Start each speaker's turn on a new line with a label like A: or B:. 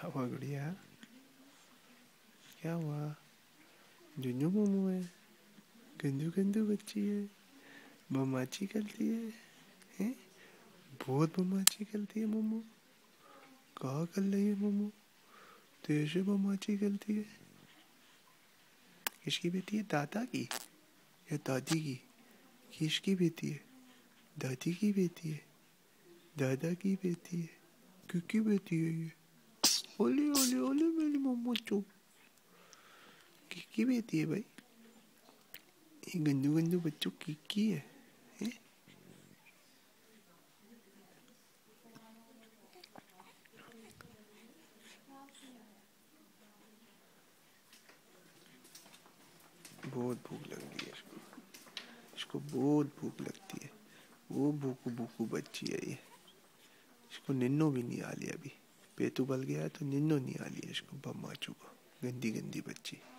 A: क्या हुआ गुड़िया? क्या हुआ? जुन्नू मोमो है, गंदू गंदू बच्ची है, बमाची करती है, हैं? बहुत बमाची करती है मोमो। कहाँ कर रही है मोमो? तेरे से बमाची करती है। किसकी बेटी है? दादा की या दादी की? किसकी बेटी है? दादी की बेटी है, दादा की बेटी है, किसकी बेटी है ये? ओले ओले ओले मेरी मोमो चो, किसकी बेटी है भाई? ये गंदू गंदू बच्चों की है, हैं? बहुत भूख लग रही है इसको बहुत भूख लगती है। वो भूखू भूखू बच्ची है ये। इसको निन्नो भी नहीं आ लिया अभी। पेटू बल गया तो निन्नो नहीं आ लिया इसको, बम्माचू को। गंदी गंदी बच्ची।